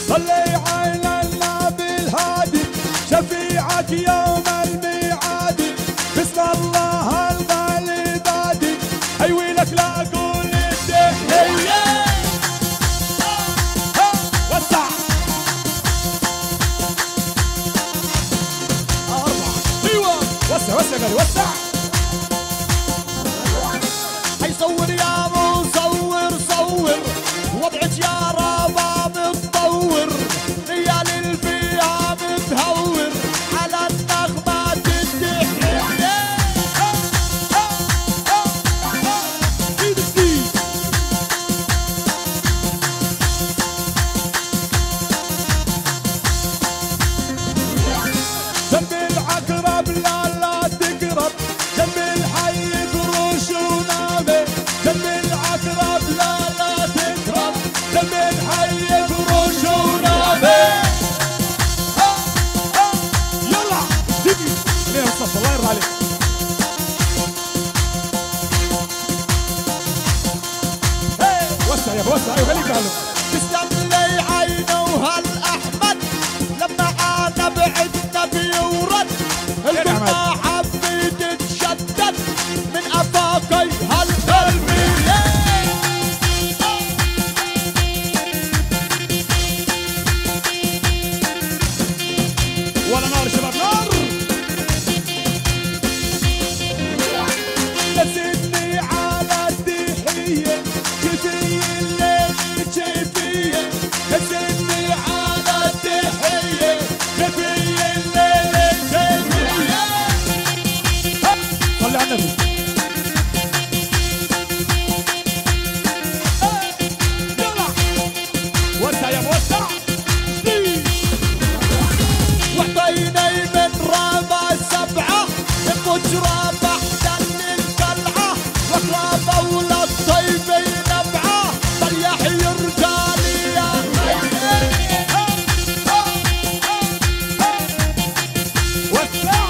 صلي على النبي الهادي شفيعك يوم الميعاد، بسم الله الغالي بادي، ايوي لك لا اقول التحية. وسع أربعة، ايوه وسع وسع غالي وسع. صور يا مصور صور، وضعك يا رباب متطور، ليال الفيها متهور، على النغمات التحية. ايد جديد جنب العقرب لا لا تقرب، جنب الحي فروش ونابه، جنب العقرب لا لا تقرب، جنب الحي فروش ونابه. يلا تجي ليه الصف الله يرضى عليك. وسع يا وسع ايوه خليك معلم. تسلم لي عينه وهالاحمد، لما عانى بعدنا بيورد، القمة حبيت تشدد من افاقي هالقلبية. ولا نار شباب نار. نزلني على التحية كيفية الليل كيفية، نزلني على التحية كيفية الليل كيفية. صلي على النبي. يلا وسع يا موسع. وعطيني من رابع سبعة، بكرة بحسن القلعة، وقرابة ولا الطيب نبعة، طيح يرجالي يا خيي. وسع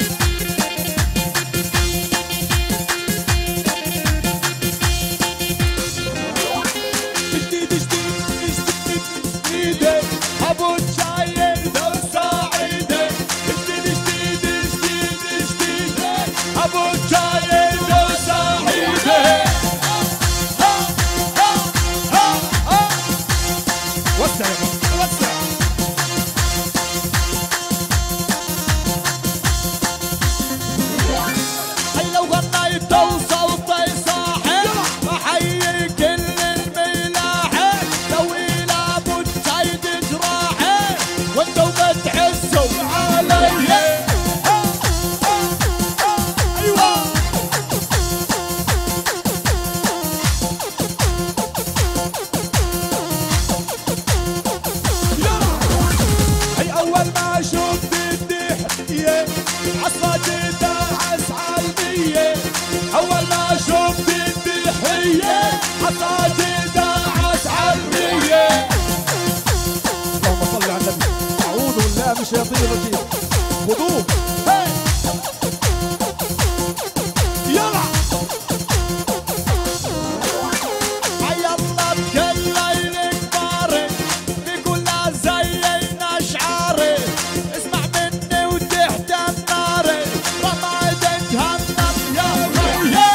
جديد جديد جديد جديد ابو الجاير سعيدة، جديد جديد جديد جديد ابو الجاير سعيدة. وسع يا بابا وسع. هي لو غنيت وصوتي صاحي، بحيي كل الملاحي، لو إلى أبو الجايد جراحي، وانتو بتحسوا علي. ايوه هي اول ما شفت التحية عصفت داعس عالمية، اول ما شفت التحية عصفت داعس عالمية. اللهم صل على النبي. اعوذ بالله من الشياطين الرجيم. خذوه يلا حي الله بكل ليل كباري، بكلها زينا شعاري، اسمع مني وتحت النار، رمادك هنم يا خيي.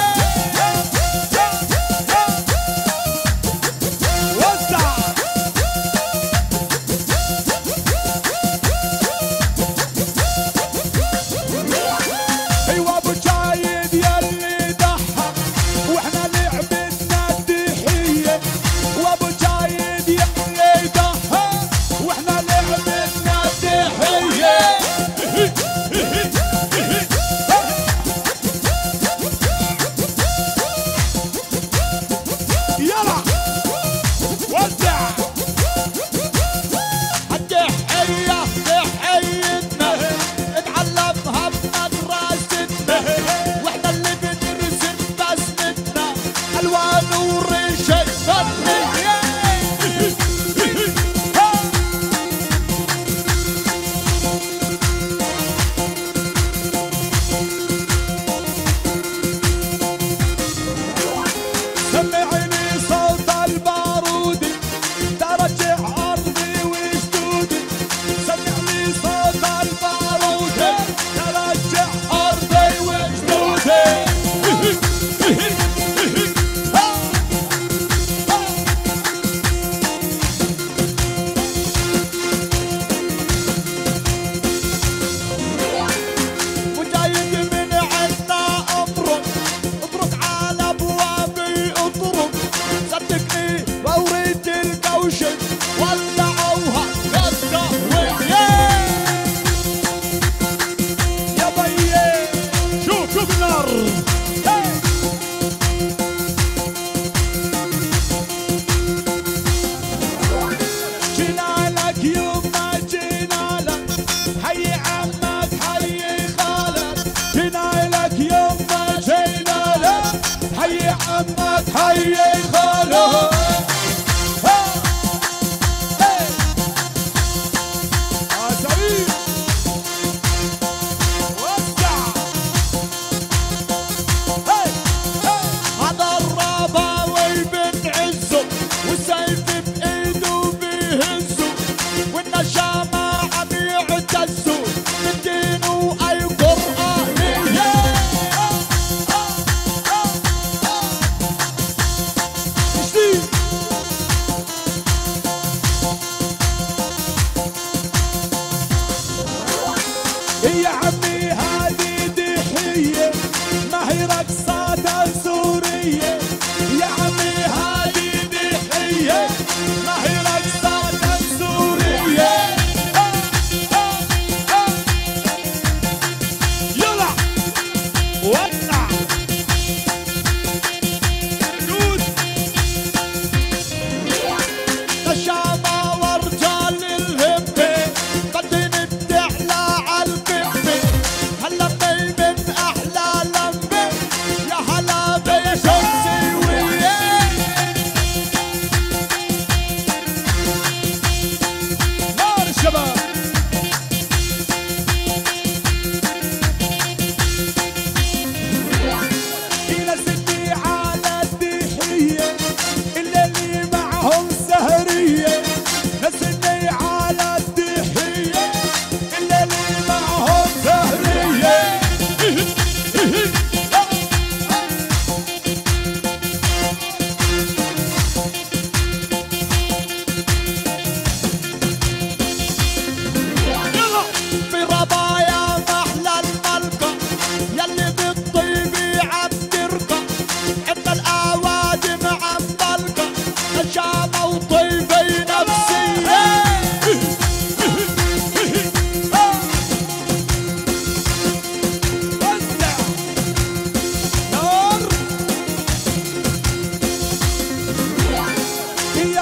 وسع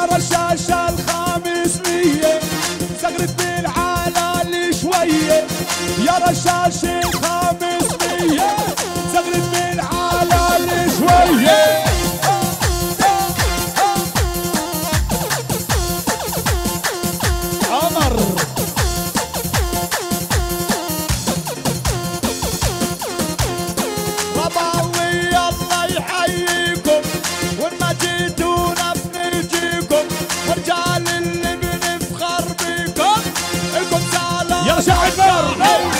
رشاشة ال500 زغرتني العلالي شوية يا رشاش ال500 زغرتني العلالي شوية عمر رباوي الله يحييكم وإن ما جيتونا بنجيكم ورجال اللي بنفخر بيكم لكم سلام يا شعب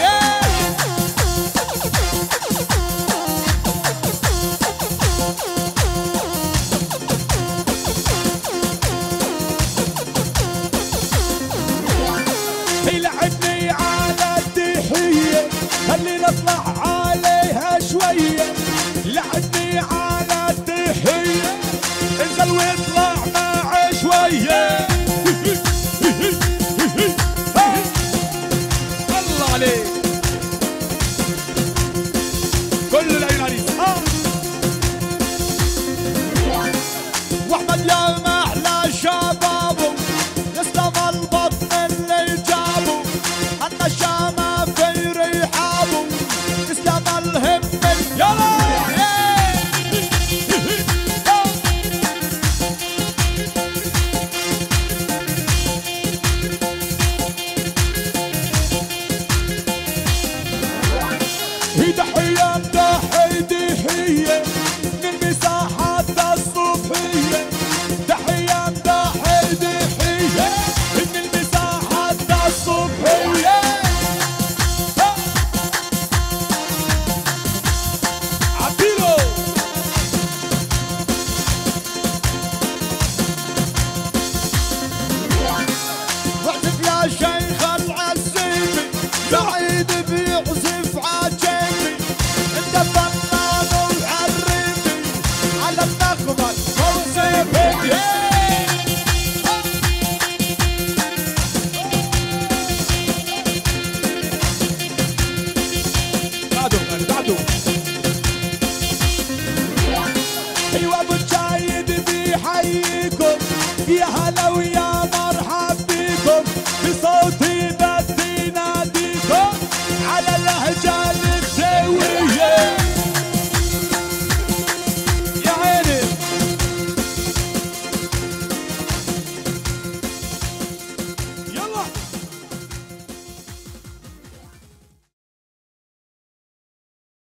يلعبني على التحية خلينا نطلع عليها شوية لعبني على التحية انزل واطلع معي شوية